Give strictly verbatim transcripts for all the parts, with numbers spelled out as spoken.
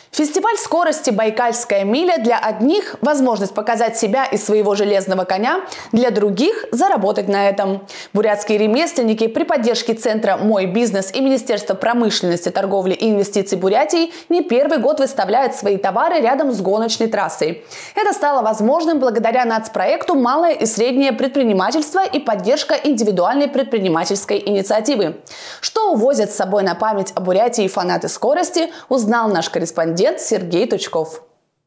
Фестиваль скорости «Байкальская миля» для одних – возможность показать себя и своего железного коня, для других – заработать на этом. Бурятские ремесленники при поддержке Центра «Мой бизнес» и Министерства промышленности, торговли и инвестиций Бурятии не первый год выставляют свои товары рядом с гоночной трассой. Это стало возможным благодаря нацпроекту «Малое и среднее предпринимательство» и поддержка индивидуальной предпринимательской инициативы. Что увозят с собой на память о Бурятии фанаты скорости, узнал наш корреспондент Сергей Тучков.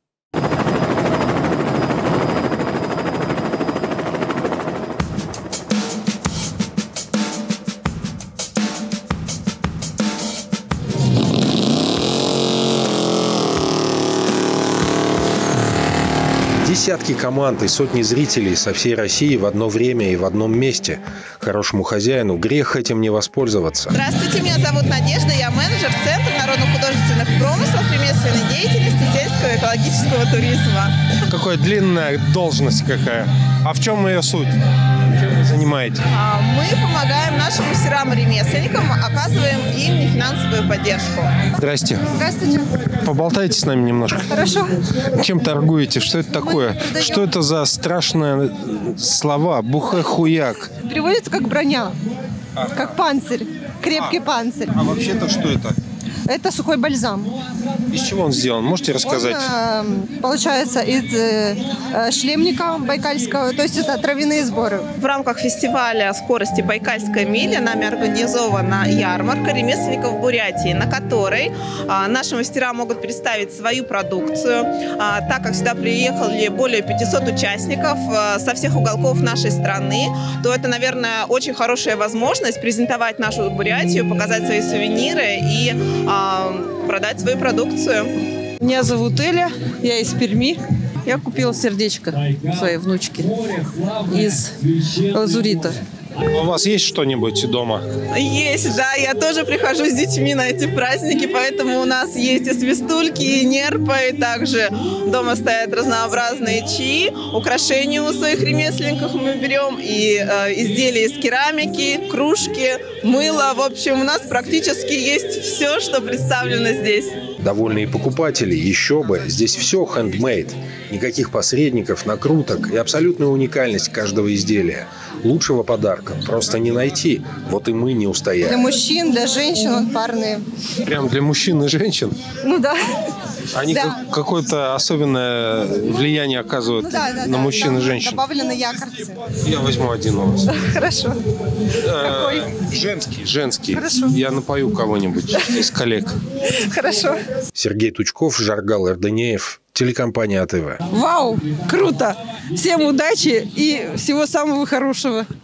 Десятки команд и сотни зрителей со всей России в одно время и в одном месте. Хорошему хозяину грех этим не воспользоваться. Здравствуйте, меня зовут Надежда, я менеджер Центра народно-художественных промыслов, ремесленной деятельности, сельского экологического туризма. Какая длинная должность какая. А в чем ее суть? Чем вы занимаетесь? Мы помогаем нашим мастерам и ремесленникам, оказываем им нефинансовую поддержку. Здрасте. Здравствуйте. Поболтайте с нами немножко. Хорошо. Чем торгуете? Что это такое? продаем... Что это за страшные слова? Бухэ-хуяк. Переводится как броня, а. как панцирь, крепкий а. панцирь. А вообще-то что это? Это сухой бальзам. Из чего он сделан? Можете рассказать? Он, э, получается из э, шлемника байкальского, то есть это травяные сборы. В рамках фестиваля скорости «Байкальская миля» нами организована ярмарка ремесленников Бурятии, на которой э, наши мастера могут представить свою продукцию. Э, так как сюда приехали более пятисот участников э, со всех уголков нашей страны, то это, наверное, очень хорошая возможность презентовать нашу Бурятию, показать свои сувениры и э, продать свою продукцию. Меня зовут Эля, я из Перми. Я купила сердечко своей внучке из лазурита. У вас есть что-нибудь дома? Есть, да. Я тоже прихожу с детьми на эти праздники, поэтому у нас есть и свистульки, и нерпы, и также дома стоят разнообразные чаи. Украшения у своих ремесленников мы берем, и э, изделия из керамики, кружки, мыло. В общем, у нас практически есть все, что представлено здесь. Довольные покупатели, еще бы, здесь все handmade. Никаких посредников, накруток и абсолютная уникальность каждого изделия. Лучшего подарка просто не найти. Вот и мы не устояли. Для мужчин, для женщин он парные. Прям для мужчин и женщин? Ну да. Они да. как, какое-то особенное влияние оказывают ну, да, да, на да, мужчин да, и женщин? Добавлены якорцы. Я возьму один у вас. Хорошо. Какой? Женский, женский. Хорошо. Я напою кого-нибудь из коллег. Хорошо. Сергей Тучков, Жаргал Эрденеев, телекомпания АТВ. Вау, круто! Всем удачи и всего самого хорошего!